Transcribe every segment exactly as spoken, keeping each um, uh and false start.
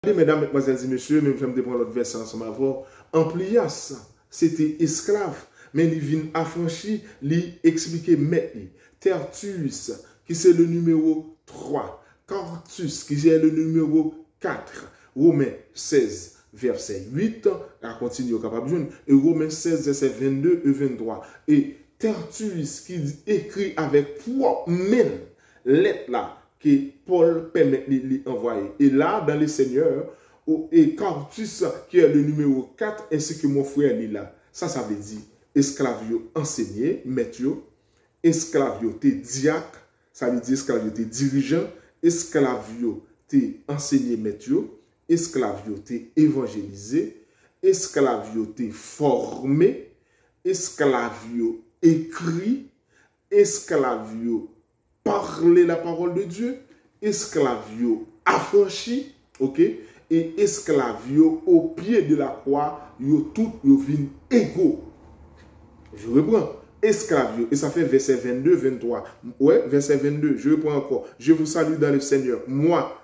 Mesdames, mesdemoiselles et messieurs, même je vais prendre l'autre verset ensemble avant. Amplias, c'était esclave, mais il vient affranchi, il expliquer maître. Tertius, qui c'est le numéro trois. Quartus, qui est le numéro quatre. Romains seize, verset huit. On continue au capable de et Romains seize, verset vingt-deux et vingt-trois. Et Tertius, qui écrit avec trois mains, lettre là, que Paul permet de envoyer. Et là, dans les seigneurs, et Quartus, qui est le numéro quatre, ainsi que mon frère est là. Ça, ça veut dire esclavio enseigné, maître, esclavio te diacre, ça veut dire esclavio te dirigeant, esclavio te enseigné, maître, esclavio te évangélisé, esclavio te formé, esclavio écrit, esclavio parler la parole de Dieu, esclavio affranchi, ok, et esclavio au pied de la croix, yo tout yo vin égaux. Je reprends, esclavio, et ça fait verset vingt-deux, vingt-trois. Ouais, verset vingt-deux, je reprends encore. Je vous salue dans le Seigneur. Moi,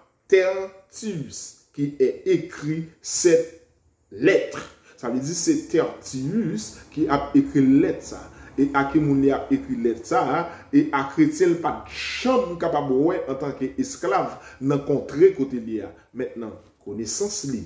Tertius, qui est écrit cette lettre. Ça veut dire c'est Tertius qui a écrit lettre ça. Et à qui moun a écrit lettre ça, et à chrétien pas de chambre capable en tant qu'esclave dans contrée côté lié. Maintenant, connaissance li,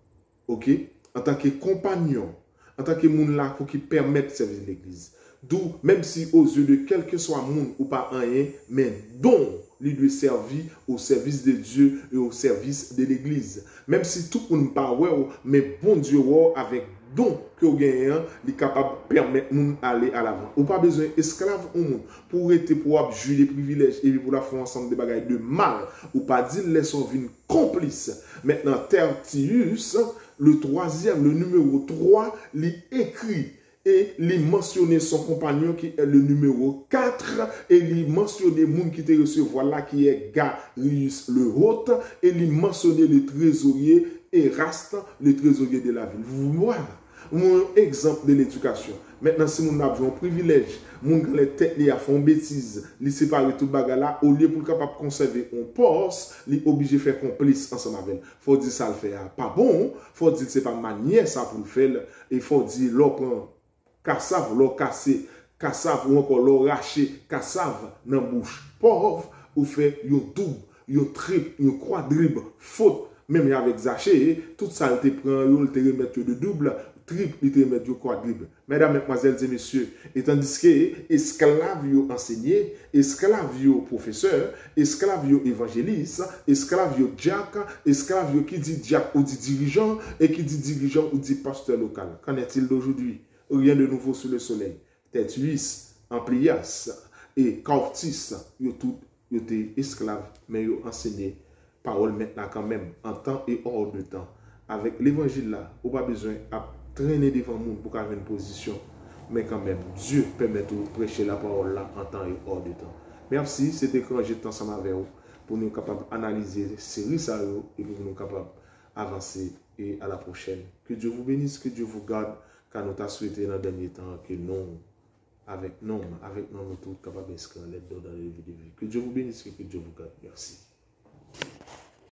ok, en tant que compagnon, en tant que moun là qui permet de servir l'église. D'où, même si aux yeux de quel que soit moun ou pas rien, mais dont lui doit servir au service de Dieu et au service de l'église. Même si tout le monde pas ouais, mais bon Dieu avec don que vous gagnez, il est capable de permettre nous aller à l'avant. Ou pas besoin d'esclaves au monde pour être pour jouir des privilèges et pour la faire ensemble des bagages de mal. Ou pas dire laissons venir complice. Maintenant, Tertius, le troisième, le numéro trois, il écrit et il mentionne son compagnon qui est le numéro quatre et il mentionne moun qui te recevoir là qui est Gaius le Hôte et il mentionne le trésorier Eraste, le trésorier de la ville. Vous voyez, mon exemple de l'éducation. Maintenant, si nous avons un privilège, mon grand les têtes à font bêtises, les séparer tout bagarre là, au lieu pour capable conserver un poste, les obligé de faire complice ensemble avec. Faut dire ça le fait pas bon, faut dire c'est pas manière ça pour le faire, il faut dire l'on prend cassave, l'on casser, cassave ou encore l'on racher, cassave dans bouche pauvre, ou fait un double, un triple, un quadruple, faute. Même avec Zaché, tout ça, il te prend, il te remet de double, triple, il te remet de quadruple. Mesdames, mesdemoiselles et messieurs, et tandis que esclave enseigné, esclave professeur, esclave évangéliste, esclave diacre, esclave qui dit diacre ou dit dirigeant, et qui dit dirigeant ou dit pasteur local. Qu'en est-il d'aujourd'hui? Rien de nouveau sous le soleil. Tertius, Amplias et Quartus, ils tout étaient esclaves, mais ils ont enseigné parole maintenant quand même, en temps et hors de temps. Avec l'évangile là, on n'a pas besoin de traîner devant le monde pour avoir une position. Mais quand même, Dieu permet de prêcher la parole là en temps et hors de temps. Merci, c'était quand j'étais ensemble avec vous pour nous capables d'analyser ces séries et pour nous capables d'avancer et à la prochaine. Que Dieu vous bénisse, que Dieu vous garde, car nous t'avons souhaité dans le dernier temps que nous, avec nous, avec nous, nous sommes capables d'inscrire l'aide dans les vidéos. Que Dieu vous bénisse et que Dieu vous garde. Merci.